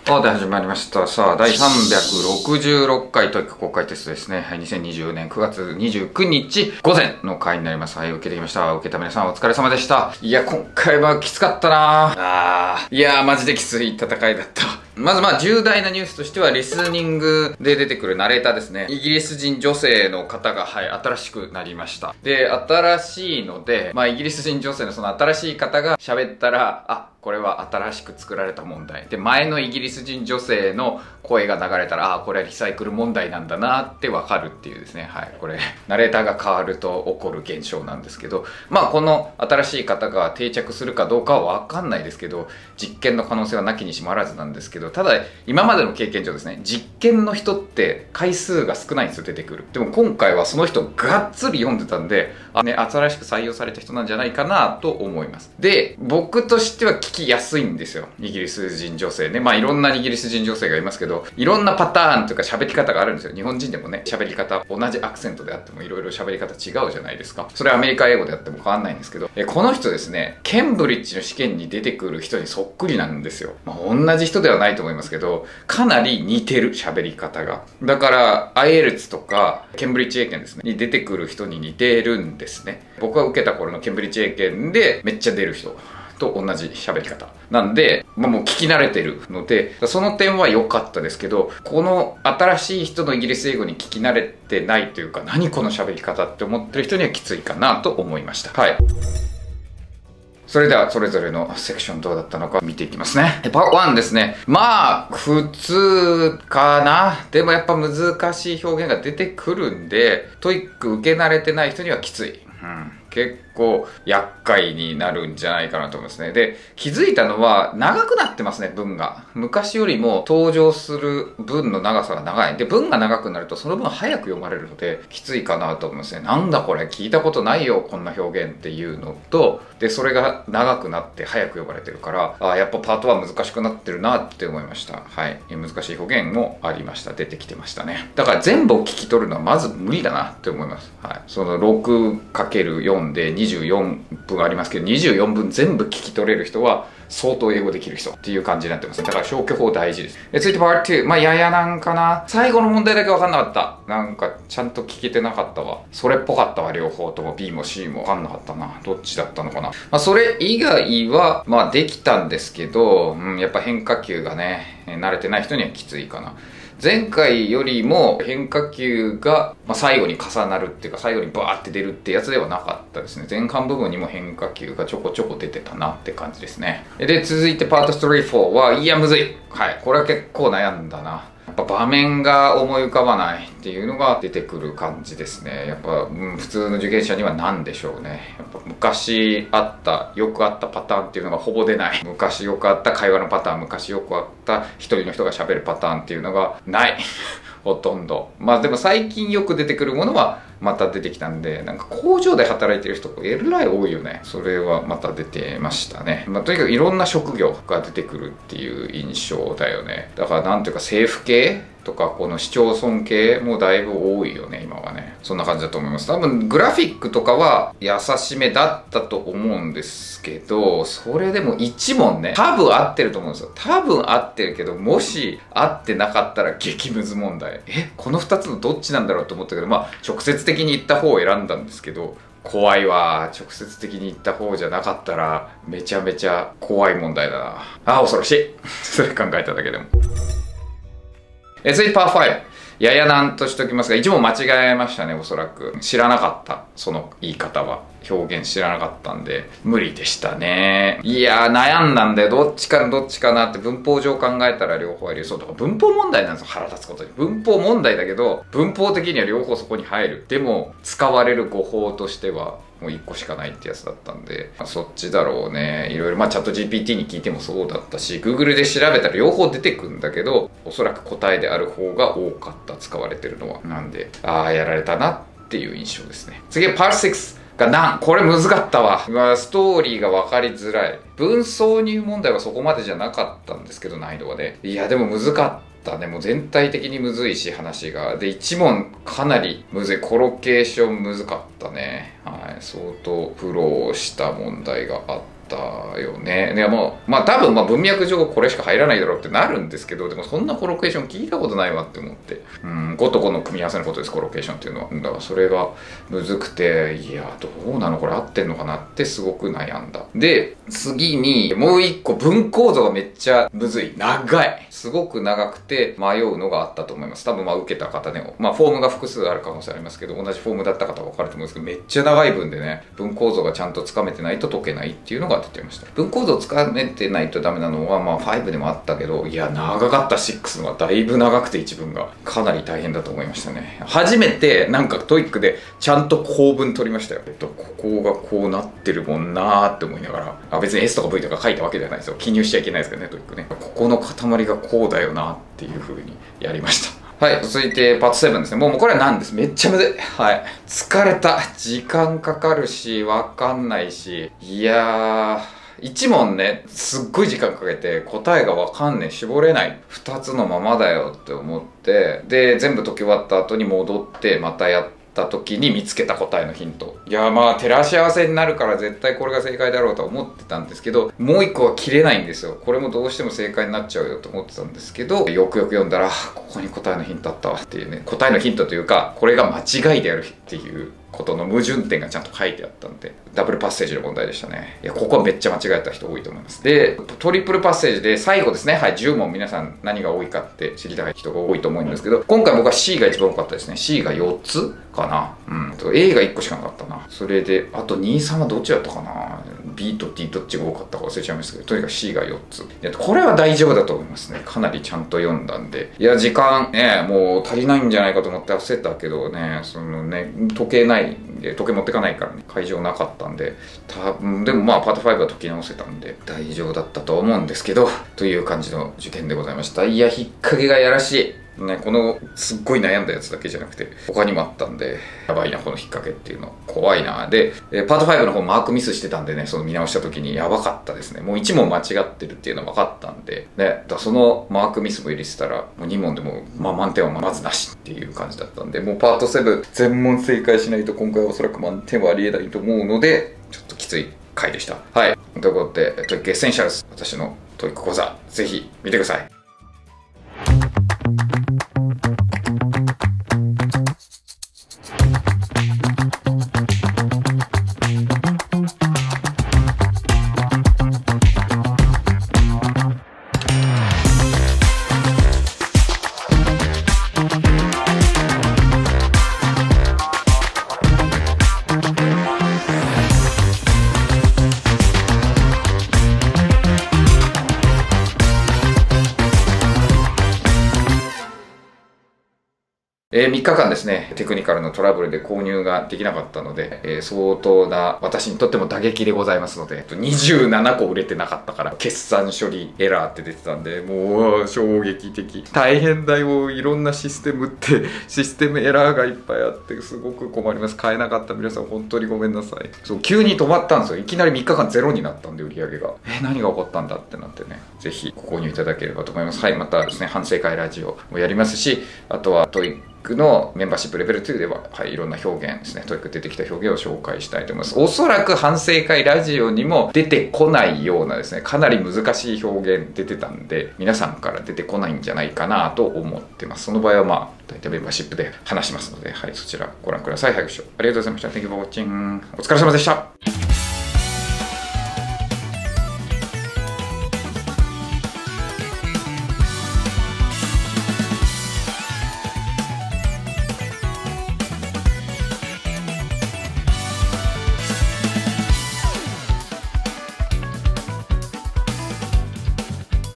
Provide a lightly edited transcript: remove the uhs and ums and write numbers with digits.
で始まりました。さあ、第366回トイック公開テストですね。はい、2024年9月29日午前の回になります。はい、受けてきました。受けた皆さんお疲れ様でした。いや、今回はきつかったないやー、マジできつい戦いだった。まず重大なニュースとしては、リスニングで出てくるナレーターですね。イギリス人女性の方が、新しくなりました。で、新しいので、イギリス人女性のその新しい方が喋ったら、これは新しく作られた問題。で、前のイギリス人女性の声が流れたら、これはリサイクル問題なんだなってわかるっていうですね。はい。これ、ナレーターが変わると起こる現象なんですけど、この新しい方が定着するかどうかはわかんないですけど、実験の可能性はなきにしもあらずなんですけど、ただ、今までの経験上ですね、実験の人って回数が少ないんですよ、出てくる。でも今回はその人がっつり読んでたんで、新しく採用された人なんじゃないかなと思います。で、僕としては聞きやすいんですよ。イギリス人女性ね。いろんなイギリス人女性がいますけど、いろんなパターンというか喋り方があるんですよ。日本人でもね、喋り方、同じアクセントであってもいろいろ喋り方違うじゃないですか。それはアメリカ英語であっても変わんないんですけど、この人ですね、ケンブリッジの試験に出てくる人にそっくりなんですよ。同じ人ではないと思いますけど、かなり似てる喋り方が。だから、IELTS とか、ケンブリッジ英検ですね、に出てくる人に似てるんですね。僕が受けた頃のケンブリッジ英検でめっちゃ出る人と同じ喋り方なんで、もう聞き慣れてるので、その点は良かったですけど、この新しい人のイギリス英語に聞き慣れてないというか、何この喋り方って思ってる人にはきついかなと思いました。はい。それでは、それぞれのセクションどうだったのか見ていきますね。パート1ですね。普通かな。でもやっぱ難しい表現が出てくるんで、トイック受け慣れてない人にはきつい。結構厄介になるんじゃないかなと思いますね。で、気づいたのは長くなってますね、文が。昔よりも登場する文の長さが長い。で、文が長くなるとその分早く読まれるので、きついかなと思いますね。なんだこれ、聞いたことないよ、こんな表現っていうのと、で、それが長くなって早く読まれてるから、やっぱパートは難しくなってるなって思いました。はい。難しい表現もありました。出てきてましたね。だから全部を聞き取るのはまず無理だなって思います。はい。その 6×4 で24分ありますけど、24分全部聞き取れる人は相当英語できる人っていう感じになってますね。だから消去法大事です。続いてパート2。ややなんかな。最後の問題だけ分かんなかった。なんかちゃんと聞けてなかったわ。それっぽかったわ。両方とも B も C も分かんなかったな。どっちだったのかな。それ以外はできたんですけど、やっぱ変化球がね、慣れてない人にはきついかな。前回よりも変化球が最後に重なるっていうか、最後にバーって出るってやつではなかったですね。前半部分にも変化球がちょこちょこ出てたなって感じですね。で、続いてパート3、4は、いや、むずい。はい。これは結構悩んだな。やっぱ場面が思い浮かばないっていうのが出てくる感じですね。やっぱ、普通の受験者には何でしょうね。やっぱ昔あった、よくあったパターンっていうのがほぼ出ない。昔よくあった会話のパターン、昔よくあった一人の人が喋るパターンっていうのがない。ほとんど。でも最近よく出てくるものはまた出てきたんで、なんか工場で働いてる人えらい多いよね。それはまた出てましたね。とにかくいろんな職業が出てくるっていう印象だよね。だからなんていうか政府系とかこの市町村系もだいぶ多いよね、今はね。そんな感じだと思います。多分グラフィックとかは優しめだったと思うんですけど、それでも1問ね、多分合ってると思うんですよ。多分合ってるけど、もし合ってなかったら激ムズ問題。この2つのどっちなんだろうと思ったけど、直接的に言った方を選んだんですけど、怖いわ。直接的に言った方じゃなかったら、めちゃめちゃ怖い問題だな。恐ろしい。それ考えただけでも。続いてパー5。ややなんとしておきますが、1問間違えましたね、おそらく。知らなかった。その言い方は。表現知らなかったんで、無理でしたね。いやー、悩んだんだよ。どっちかなって文法上考えたら両方ありそう。とか文法問題なんですよ、腹立つことに。文法問題だけど、文法的には両方そこに入る。でも、使われる語法としては、もう1個しかないってやつだったんで、そっちだろうね。いろいろ、チャット GPT に聞いてもそうだったし、Google で調べたら両方出てくんだけど、おそらく答えである方が多かった、使われてるのは。なんで、やられたなっていう印象ですね。次はパート6。これ難かったわ。ストーリーが分かりづらい。文挿入問題はそこまでじゃなかったんですけど、難易度はね。いや、でも難かったね。もう全体的にむずいし、話が。で、1問かなりむずい。コロケーション難かったね。はい。相当苦労した問題があったよね。でもまあ多分文脈上これしか入らないだろうってなるんですけど、でもそんなコロケーション聞いたことないわって思って、5と5の組み合わせのことです、コロケーションっていうのは。だからそれがむずくて、いやどうなのこれ合ってんのかなってすごく悩んだ。で次にもう一個、文構造がめっちゃむずい、長い、すごく長くて迷うのがあったと思います。多分受けた方でもフォームが複数ある可能性ありますけど、同じフォームだった方は分かると思うんですけど、めっちゃ長い文でね、文構造がちゃんとつかめてないと解けないっていうのが出てました。文構造つかめてないとダメなのは5でもあったけど、いや長かった。6のはだいぶ長くて、一文がかなり大変だと思いましたね。初めてなんかトイックでちゃんと構文取りましたよ。ここがこうなってるもんなーって思いながら、別に S とか V とか書いたわけじゃないですよ。記入しちゃいけないですからね、トイックね。ここの塊がこうだよなっていう風にやりました。はい、続いてパート7ですね。もうこれは何です。めっちゃむずい。はい。疲れた。時間かかるし、わかんないし。いやー、1問ね、すっごい時間かけて答えがわかんねえ、絞れない。2つのままだよって思って、で、全部解き終わった後に戻ってまたやった時に見つけた答えのヒント。いや照らし合わせになるから絶対これが正解だろうとは思ってたんですけど、もう一個は切れないんですよ。これもどうしても正解になっちゃうよと思ってたんですけど、よくよく読んだらここに答えのヒントあったわっていうね。答えのヒントというか、これが間違いであるっていうことの矛盾点がちゃんと書いてあったんで、ダブルパッセージの問題でしたね。いや、ここはめっちゃ間違えた人多いと思います。で、トリプルパッセージで最後ですね。はい、10問皆さん何が多いかって知りたい人が多いと思うんですけど、今回僕は C が一番多かったですね。C が4つかな。A が1個しかなかったな。それで、あと2、3はどっちだったかな。B と D どっちが多かったか忘れちゃいましたけど、とにかく C が4つ。これは大丈夫だと思いますね。かなりちゃんと読んだんで。いや、時間ね、もう足りないんじゃないかと思って焦ったけどね、時計ないんで、時計持ってかないからね、会場なかったんで、でもパート5は解き直せたんで、大丈夫だったと思うんですけど、という感じの受験でございました。いや、引っ掛けがやらしい。ね、このすっごい悩んだやつだけじゃなくて他にもあったんで、やばいなこの引っ掛けっていうの怖いな。でパート5の方マークミスしてたんでね、その見直した時にやばかったですね。もう1問間違ってるっていうの分かったんでね、そのマークミスも入れてたらもう2問でも満点はまずなしっていう感じだったんで、もうパート7全問正解しないと今回はおそらく満点はありえないと思うので、ちょっときつい回でした。はい、ということでトイックエッセンシャルズ、私のトイック講座ぜひ見てください。3日間ですね、テクニカルのトラブルで購入ができなかったので、相当な私にとっても打撃でございますので、27個売れてなかったから、決算処理エラーって出てたんで、もう衝撃的。大変だよ、いろんなシステムって、システムエラーがいっぱいあって、すごく困ります。買えなかった皆さん、本当にごめんなさい。そう、急に止まったんですよ。いきなり3日間ゼロになったんで、売り上げが。何が起こったんだってなってね、ぜひご購入いただければと思います。はい、またですね、反省会ラジオもやりますし、あとはトイックのメンバーシップレベル2では、はい、いろんな表現ですね、トイック出てきた表現を紹介したいと思います。おそらく反省会ラジオにも出てこないようなですね、かなり難しい表現出てたんで、皆さんから出てこないんじゃないかなと思ってます。その場合は大体メンバーシップで話しますので、はい、そちらご覧ください。はい、ご視聴ありがとうございました。Thank you for watching。お疲れ様でした。